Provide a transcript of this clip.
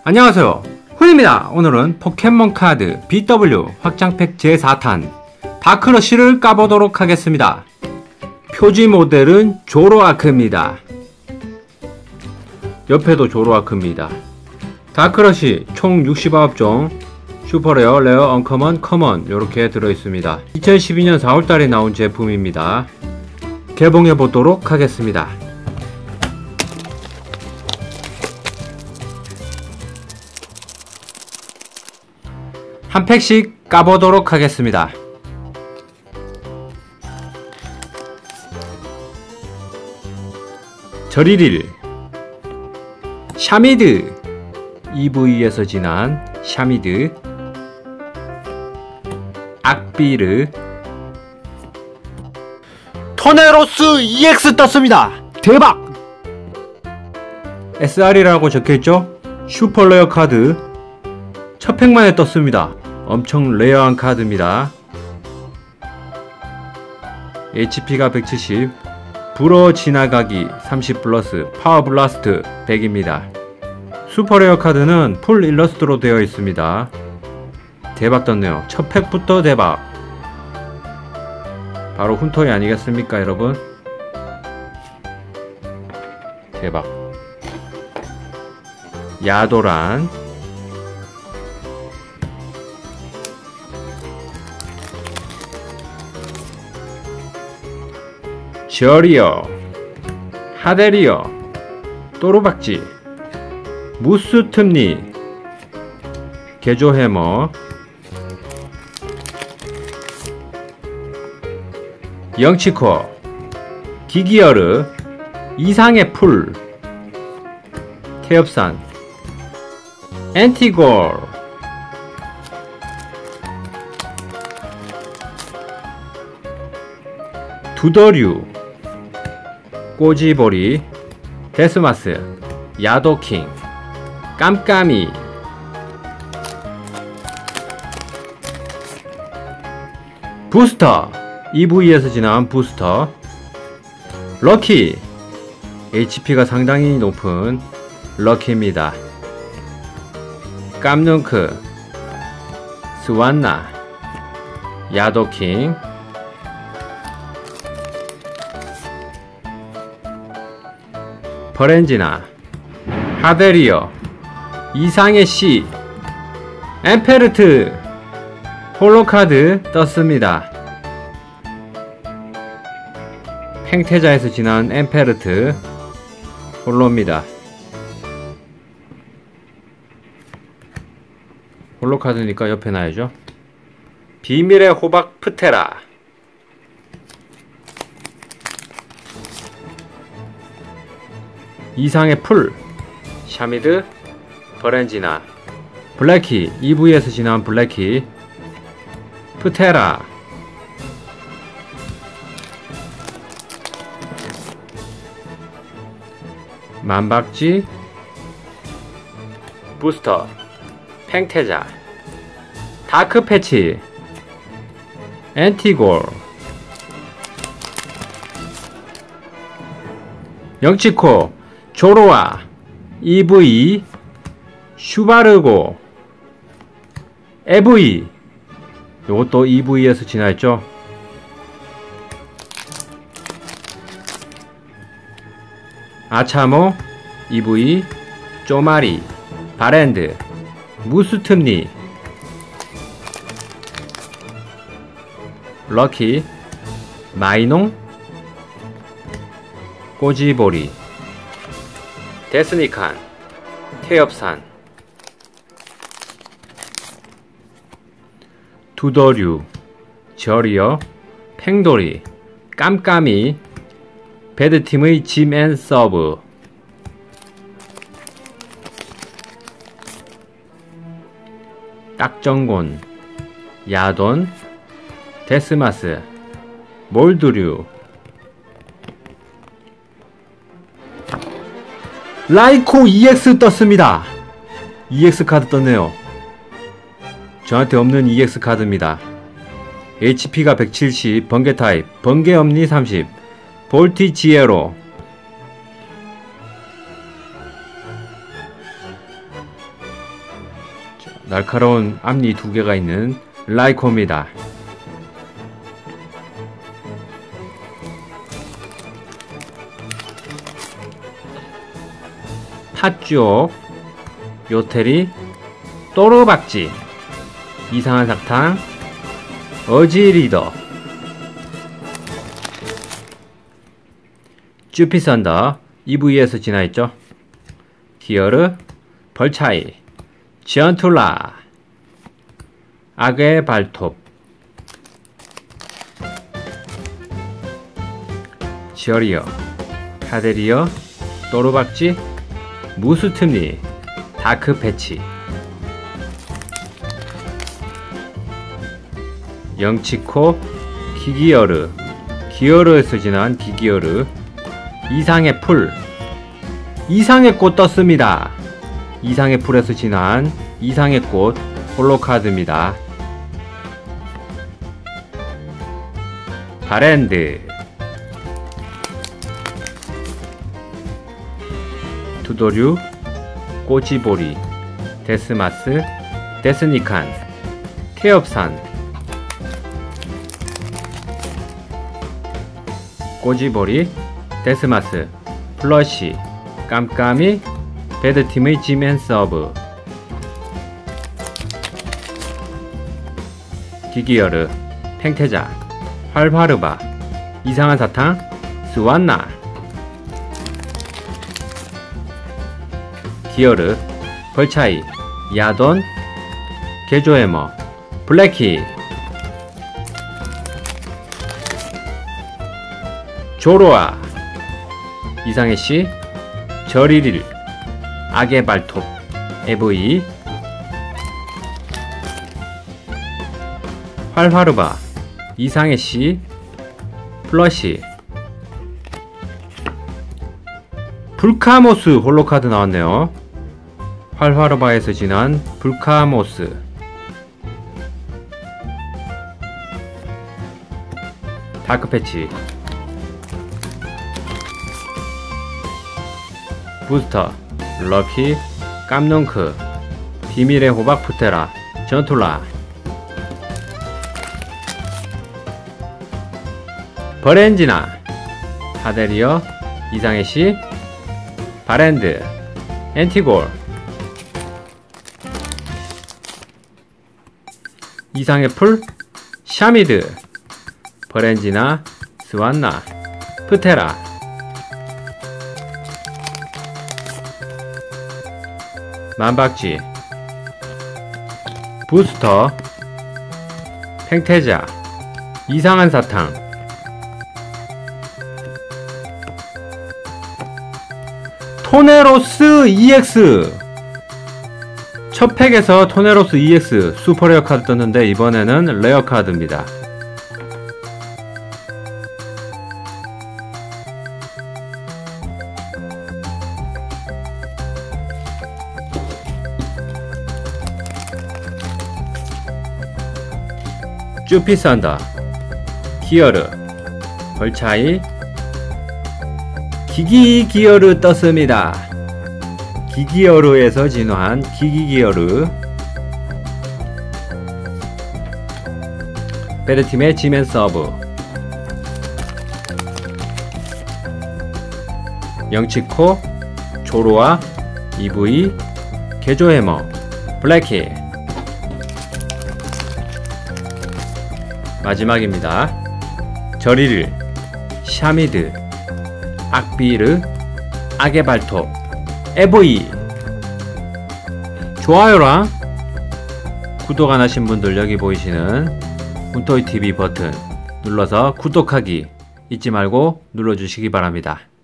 안녕하세요, 훈입니다. 오늘은 포켓몬 카드 BW 확장팩 제4탄 다크러쉬를 까보도록 하겠습니다. 표지 모델은 조로아크입니다. 옆에도 조로아크입니다. 다크러쉬 총 69종, 슈퍼레어, 레어, 언커먼, 커먼 이렇게 들어있습니다. 2012년 4월달에 나온 제품입니다. 개봉해보도록 하겠습니다. 한 팩씩 까보도록 하겠습니다. 저리릴, 샤미드, EV에서 진한 샤미드, 악비르, 토네로스 EX 떴습니다. 대박! SR이라고 적혀있죠? 슈퍼레어 카드 첫 팩만에 떴습니다. 엄청 레어한 카드입니다. HP가 170, 불어 지나가기 30 플러스, 파워 블라스트 100입니다. 슈퍼레어 카드는 풀 일러스트로 되어 있습니다. 대박 떴네요. 첫 팩부터 대박. 바로 훈토이 아니겠습니까 여러분? 대박. 야도란, 저리어, 하데리어, 또르박지, 무스틈니, 개조해머, 영치코, 기기어르, 이상의 풀, 태엽산, 엔티골, 두더류, 꼬지보리, 데스마스, 야도킹, 깜깜이, 부스터, EV에서 진화한 부스터, 럭키, HP가 상당히 높은 럭키입니다. 깜눈크, 스완나, 야도킹, 버렌지나, 하데리어, 이상의 씨, 엠페르트, 홀로카드 떴습니다. 팽태자에서 진화한 엠페르트 홀로입니다. 홀로카드니까 옆에 놔야죠. 비밀의 호박 프테라, 이상의 풀, 샤미드, 버렌지나, 블랙키, EV에서 진화한 블랙키, 프테라, 만박지, 부스터, 팽태자, 다크패치, 엔티골, 영치코, 조로아, EV, 슈바르고, EV, 요것도 EV에서 진화했죠. 아차모, EV, 쪼마리, 바랜드, 무스틈니, 럭키, 마이농, 꼬지보리, 데스니칸, 태엽산, 두더류, 저리어, 팽돌이, 깜깜이, 배드팀의 짐 앤 서브, 딱정곤, 야돈, 데스마스, 몰드류, 라이코 EX 떴습니다. EX 카드 떴네요. 저한테 없는 EX 카드입니다. HP가 170, 번개 타입, 번개 엄니 30, 볼티지에로, 날카로운 앞니 2개가 있는 라이코입니다. 팥주옥, 요태리, 또르박쥐, 이상한 사탕, 어지리더, 쭈피선더 EV에서 진화했죠. 기어르, 벌차이, 지언툴라, 악의 발톱, 지어리어, 카데리어, 또르박쥐, 무스트니, 다크패치, 영치코, 기기어르, 기어르에서 진화한 기기어르, 이상의 풀, 이상의 꽃 떴습니다. 이상의 풀에서 진화한 이상의 꽃 홀로카드입니다. 바랜드, 투도류, 꼬치보리, 데스마스, 데스니칸, 케업산, 꼬지보리, 데스마스, 플러시, 깜깜이, 배드팀의 지맨서브, 기기어르, 팽태자, 활화르바, 이상한 사탕, 스완나, 기어르, 벌차이, 야돈, 개조해머, 블랙키, 조로아, 이상해씨, 저리릴, 악의 발톱, 에브이, 활화르바, 이상해씨, 플러시, 불카모스 홀로카드 나왔네요. 활화르바에서 진한 불카모스, 다크패치, 부스터, 럭키, 깜농크, 비밀의 호박 푸테라, 전툴라, 버렌지나, 하데리어, 이상해씨, 바랜드, 엔티골, 이상의 풀, 샤미드, 버렌지나, 스완나, 프테라, 만박쥐, 부스터, 팽태자, 이상한 사탕, 토네로스 EX. 첫 팩에서 토네로스 EX 슈퍼레어 카드 떴는데 이번에는 레어 카드입니다. 쭈피선더, 기어르, 벌차이, 기기기어르 떴습니다. 기기어르에서 진화한 기기기어르, 배드팀의 지맨서브, 영치코, 조로아, EV, 개조해머, 블랙키, 마지막입니다. 저리를, 샤미드, 악비르, 악의 발톱, 에보이. 좋아요랑 구독 안 하신 분들 여기 보이시는 훈토이TV 버튼 눌러서 구독하기 잊지 말고 눌러주시기 바랍니다.